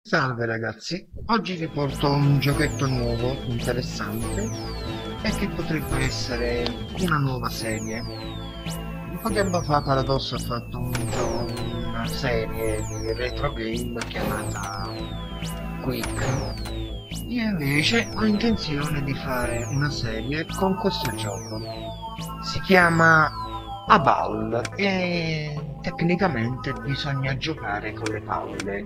Salve ragazzi, oggi vi porto un giochetto nuovo, interessante e che potrebbe essere una nuova serie. Un po' tempo fa Paradosso ha fatto una serie di retro game chiamata Quick. Io invece ho intenzione di fare una serie con questo gioco. Si chiama Abal e tecnicamente bisogna giocare con le palle.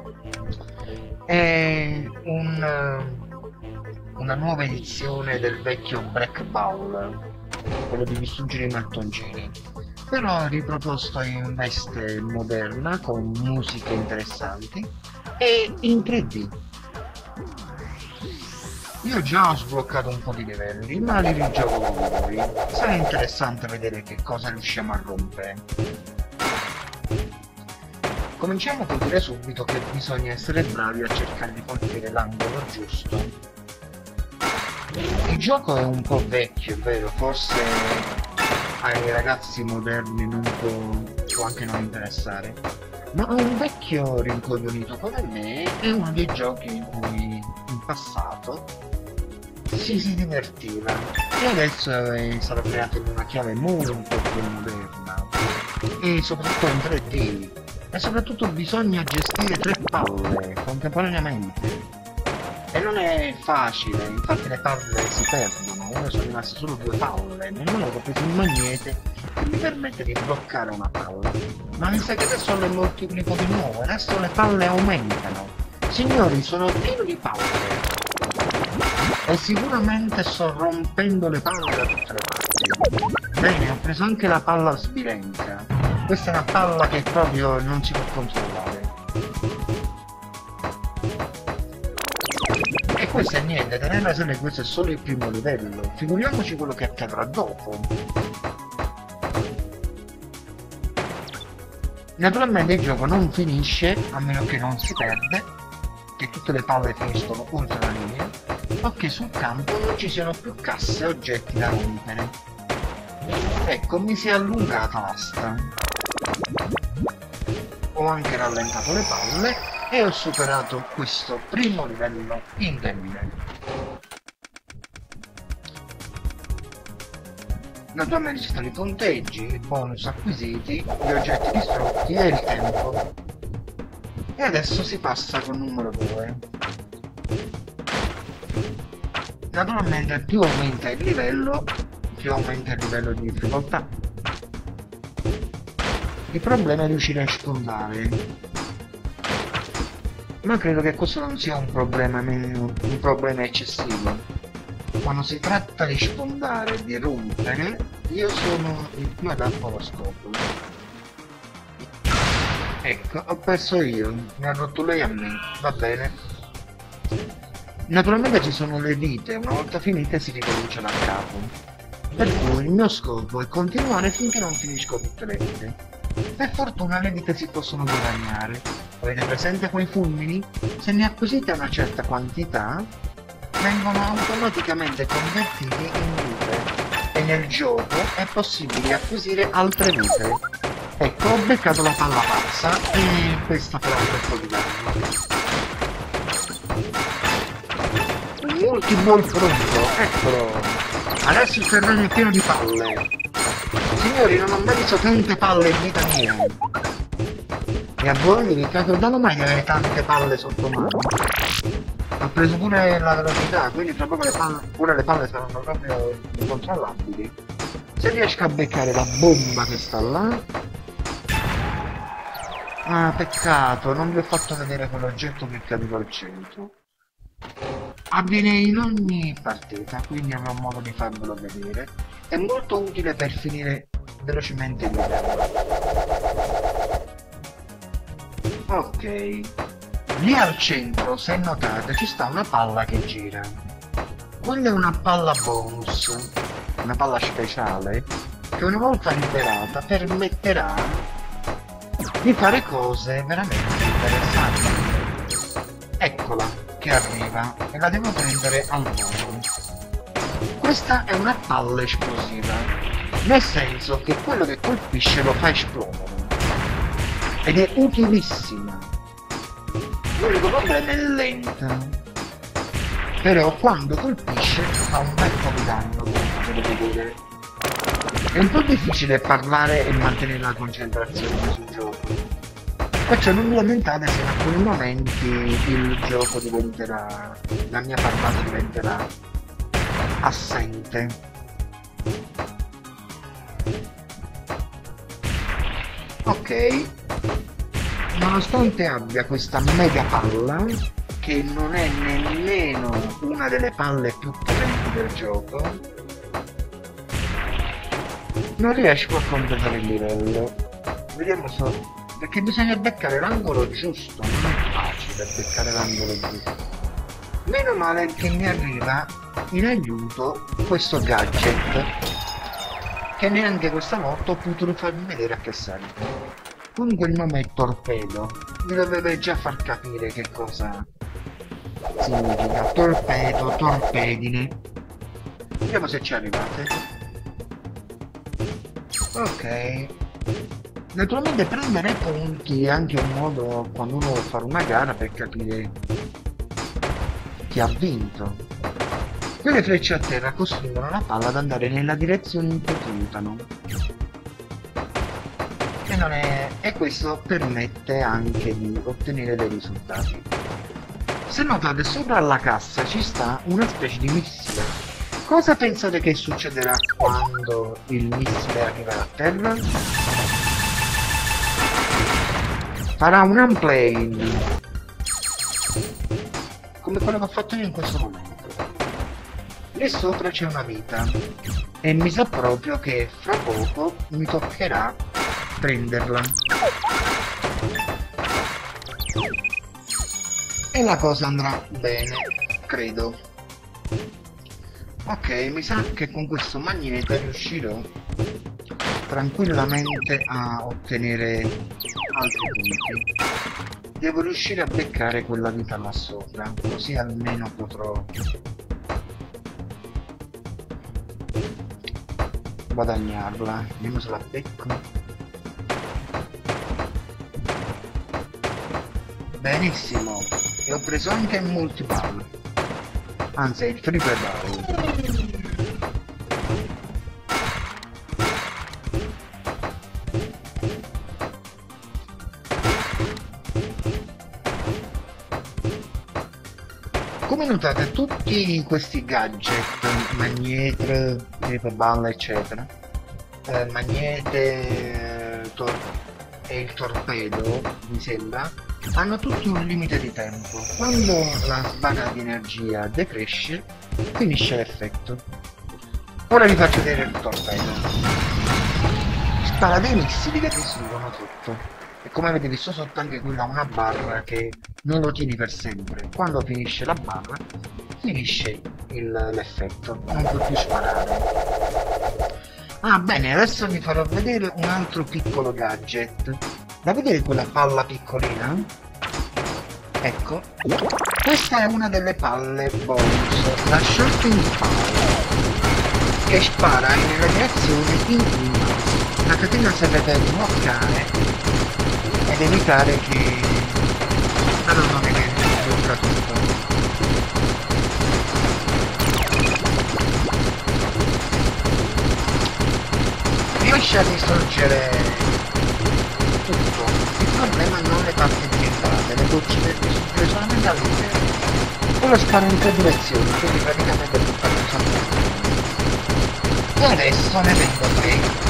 È una nuova edizione del vecchio Black Ball, quello di distruggere i mattoncini, però riproposto in veste moderna con musiche interessanti e in 3D. Io già ho sbloccato un po' di livelli, ma li rigioco con voi. Sarà interessante vedere che cosa riusciamo a rompere. Cominciamo col dire subito che bisogna essere bravi a cercare di colpire l'angolo giusto. Il gioco è un po' vecchio, è vero, forse ai ragazzi moderni non può anche non interessare, ma un vecchio rincoglionito come me è uno dei giochi in cui in passato si divertiva e adesso è stato creato in una chiave molto più moderna e soprattutto in 3D. E soprattutto bisogna gestire tre palle contemporaneamente. E non è facile, infatti le palle si perdono, ora sono rimaste solo due palle, nemmeno ho preso un magnete che mi permette di bloccare una palla. Ma mi sa che adesso le moltiplico di nuovo, adesso le palle aumentano. Signori, sono pieno di palle. E sicuramente sto rompendo le palle da tutte le parti. Bene, ho preso anche la palla sbilenca. Questa è una palla che proprio non si può controllare. E questo è niente, tenere ragione, questo è solo il primo livello. Figuriamoci quello che accadrà dopo. Naturalmente il gioco non finisce, a meno che non si perde, che tutte le palle finiscono oltre la linea, o che sul campo non ci siano più casse e oggetti da rompere. Ecco, mi si è allungata l'asta. Ho anche rallentato le palle e ho superato questo primo livello indebile. Naturalmente ci sono i punteggi, i bonus acquisiti, gli oggetti distrutti e il tempo. E adesso si passa col numero 2. Naturalmente più aumenta il livello, più aumenta il livello di difficoltà. Il problema è riuscire a sfondare, ma credo che questo non sia un problema eccessivo. Quando si tratta di sfondare, di rompere, io sono il più adatto allo scopo. Ecco, ho perso io, mi ha rotto lei a me, va bene. Naturalmente ci sono le vite, una volta finite si ricomincia da capo. Per cui il mio scopo è continuare finché non finisco tutte le vite. Per fortuna le vite si possono guadagnare. Avete presente quei fulmini? Se ne acquisite una certa quantità, vengono automaticamente convertiti in vite. E nel gioco è possibile acquisire altre vite. Ecco, ho beccato la palla pazza e questa farà un bel po' di danno. Un multiball pronto, eccolo! Adesso il terreno è pieno di palle. Signori, non ho mai visto tante palle in vita mia. E a voi vi capitano mai di avere tante palle sotto mano? Ho preso pure la velocità, quindi tra poco pure le palle saranno proprio incontrollabili. Se riesco a beccare la bomba che sta là... Ah, peccato, non vi ho fatto vedere quell'oggetto che è caduto al centro. Avviene in ogni partita, quindi avrò modo di farvelo vedere. È molto utile per finire velocemente il livello. Ok. Lì al centro, se notate, ci sta una palla che gira. Quella è una palla bonus, una palla speciale, che una volta liberata permetterà di fare cose veramente interessanti. Eccola che arriva e la devo prendere al volo. Questa è una palla esplosiva, nel senso che quello che colpisce lo fa esplodere ed è utilissima. L'unico problema è lenta. Però quando colpisce fa un bel po' di danno, come potete vedere. È un po' difficile parlare e mantenere la concentrazione sul gioco. Perciò non vi lamentate se in alcuni momenti il gioco diventerà, la mia parlata diventerà assente. Ok, nonostante abbia questa mega palla, che non è nemmeno una delle palle più potenti del gioco, non riesco a completare il livello. Vediamo se... perché bisogna beccare l'angolo giusto, non è facile beccare l'angolo giusto. Meno male che mi arriva in aiuto questo gadget, che neanche questa volta ho potuto farvi vedere a che serve. Comunque il nome è torpedo, mi dovrebbe già far capire che cosa significa. Torpedo, torpedine. Vediamo se ci arrivate. Ok. Naturalmente prendere punti è anche un modo, quando uno vuole fare una gara, per capire chi ha vinto. Quelle frecce a terra costringono la palla ad andare nella direzione in cui puntano. E questo permette anche di ottenere dei risultati. Se notate, sopra alla cassa ci sta una specie di missile. Cosa pensate che succederà quando il missile arriverà a terra? Farà un unplane, come quello che ho fatto io in questo momento. Lì sopra c'è una vita e mi sa proprio che fra poco mi toccherà prenderla. E la cosa andrà bene, credo. Ok, mi sa che con questo magneto riuscirò tranquillamente a ottenere altri punti. Devo riuscire a beccare quella vita là sopra, così almeno potrò guadagnarla. Vediamo se la becco. Benissimo, e ho preso anche il multiball, anzi il triple ball. Come notate, tutti questi gadget, magnete, triple ball eccetera, magnete e il torpedo, mi sembra, hanno tutti un limite di tempo. Quando la sbarra di energia decresce, finisce l'effetto. Ora vi faccio vedere il torpedo. Spara dei missili che distruggono tutto. E come avete visto sotto, anche quella ha una barra che non lo tieni per sempre. Quando finisce la barra, finisce l'effetto, non puoi più sparare. Ah bene, adesso vi farò vedere un altro piccolo gadget. Da vedere quella palla piccolina? Ecco, questa è una delle palle bonus, la shooting palla, che spara nella direzione in cui la catena serve per bloccare ed evitare che la non blocca tutto. Riesce a distruggere tutto. Il problema non le parti diventate, le goccine distruggere solamente all'interno. Quello spara in tre direzioni, quindi praticamente tutta la cosa. E adesso ne vengo tre.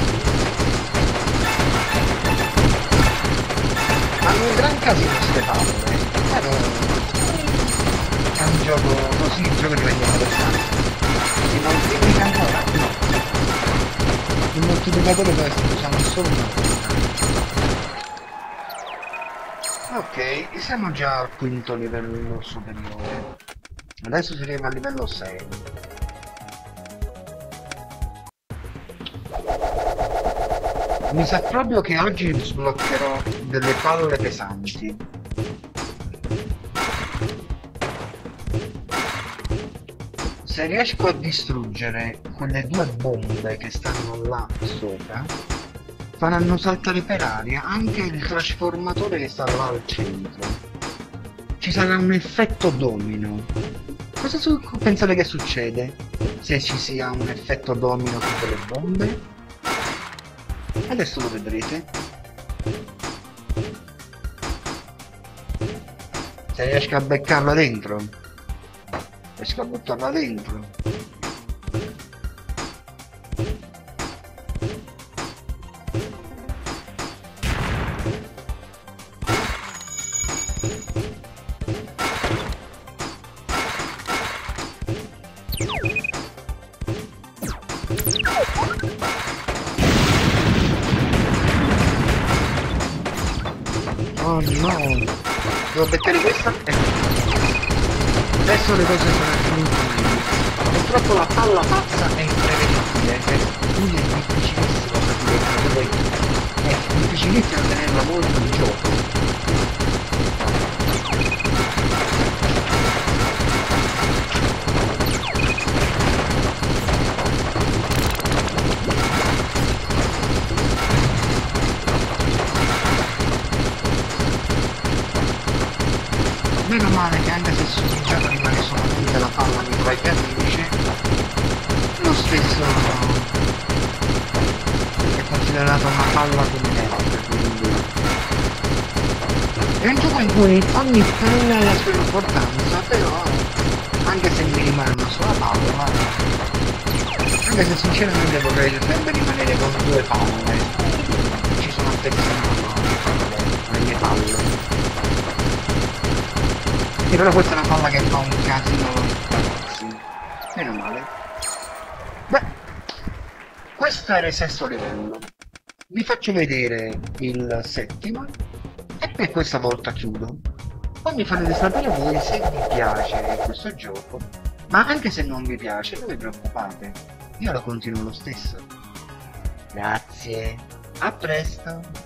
Hanno un gran casino queste palle, però è un gioco così, il gioco diventa interessante. Si moltiplica ancora? No. Il moltiplicatore può essere usato solo una volta. Ok, siamo già al quinto livello superiore. Adesso si arriva al livello 6. Mi sa proprio che oggi sbloccherò delle palle pesanti. Se riesco a distruggere quelle due bombe che stanno là sopra, faranno saltare per aria anche il trasformatore che sta là al centro. ci sarà un effetto domino. Pensate che succede se ci sia un effetto domino su quelle bombe? Adesso lo vedrete. Se riesco a beccarla dentro, riesco a buttarla dentro. Oh no! Devo beccare questa? Adesso le cose sono finite meglio. Purtroppo la palla pazza è imprevedibile, quindi è difficilissimo capire è difficilissimo tenerla molto in gioco. Meno male che anche se sul gioco rimane solamente la palla nei tuoi pianici, lo stesso è considerata una palla come le altre, quindi è un gioco in cui ogni palla ha la sua importanza, però anche se mi rimane una sola palla, anche se sinceramente vorrei sempre rimanere con due palle, ci sono affezionato alle mie palle. Sì, però questa è una palla che fa un casino, sì, meno male. Beh, questo era il sesto livello. Vi faccio vedere il settimo e per questa volta chiudo. Poi mi farete sapere voi se vi piace questo gioco, ma anche se non vi piace non vi preoccupate, io lo continuo lo stesso. Grazie, a presto!